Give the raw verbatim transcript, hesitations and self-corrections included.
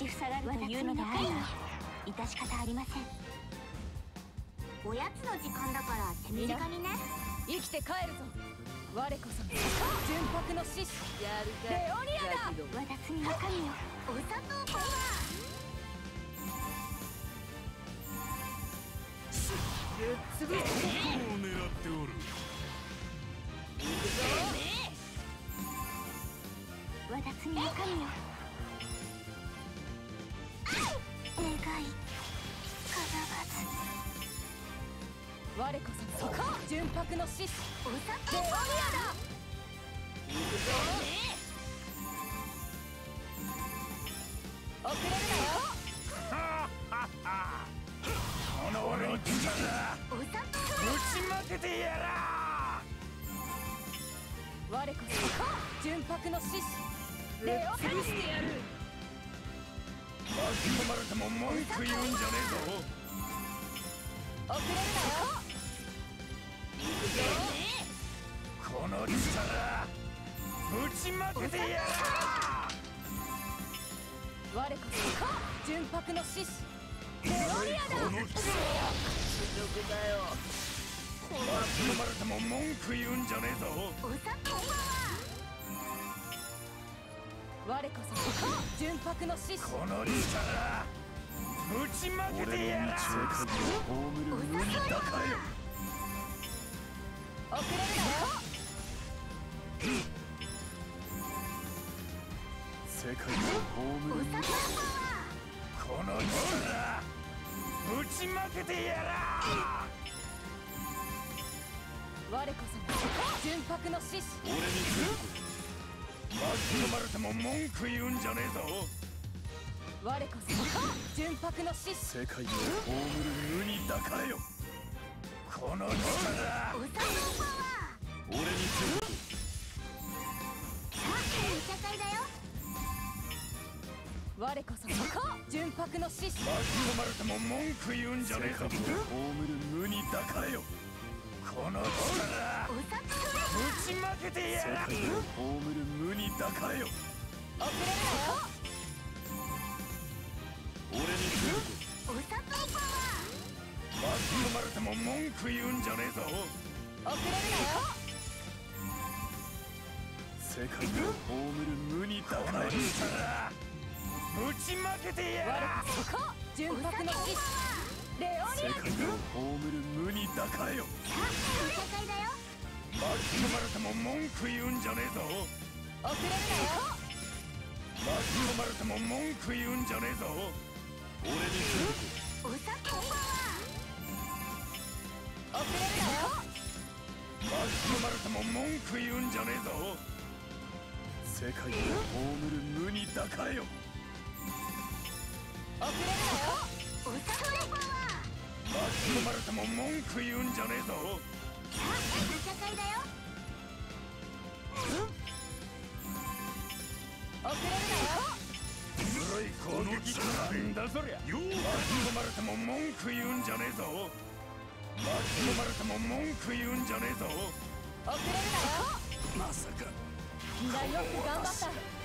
ちふさがるというのであれば致し方ありません。おやつの時間だから手短にね。 生きて帰るぞ。我こそ純白の獅子やるかレオニアだ。 私に中身を。お砂糖パワー。 ぶっつぶどこを狙っておる。 行くぞ。 私に中身を。願いかなわず。 我こそそこ純白の獅子お砂糖レオニアだ。行くぞ。遅れるなよ。 この俺の力お砂糖打ち負けてやら。 我こそ純白の獅子レオニアしてやる。 巻き込まれても文句言うんじゃねえぞ。 遅れるなよ。行くぞ。 この力打ち負けてやら。 我こそ純白の獅子レオニアだ。 この力屈辱だよ。 巻き込まれても文句言うんじゃねえぞ。 お砂糖パワ我こそ純白の獅子この力打ち負けてやら。世界を葬る無理だかよ。 遅れるなよ。 世界を葬る無理だ。この力打ち負けてやら。 我こそ純白の獅子俺に来る。巻き込まれても文句言うんじゃねえぞ。 我こそ純白の獅子世界を葬る無理だかよ。この力ー。お砂糖パワー。 俺に来る。 さあお茶会だよ。 我こそ純白の獅子巻き込まれても文句言うんじゃねえぞ。世界を葬る無理だかよ。この力お砂糖打ち負けてやら。世界を葬る無理だかよ。 遅れるなよ。 俺に来る。 お砂糖パワー。 巻き込まれても文句言うんじゃねえぞ。 遅れるなよ。 世界を葬る無理だかよ。この力打ち負けてやら。 我こそ純白の獅子レオニア世界を葬る無理だかよ。 さあお茶会だよ。 巻き込まれても文句言うんじゃねえぞ。 遅れるなよ。 巻き込まれても文句言うんじゃねえぞ。俺に来る。 お砂糖パワー。 遅れるなよ。 巻き込まれても文句言うんじゃねえぞ。世界を葬る無理だかよ。 遅れるなよ。 お砂糖パワー。 巻き込まれても文句言うんじゃねえぞ。 さあお茶会だよ。 遅れるなよ。 黒い攻撃なんだそりゃ。巻き込まれても文句言うんじゃねえぞ。巻き込まれても文句言うんじゃねえぞ。 遅れるなよ。 まさかみんなよく頑張った。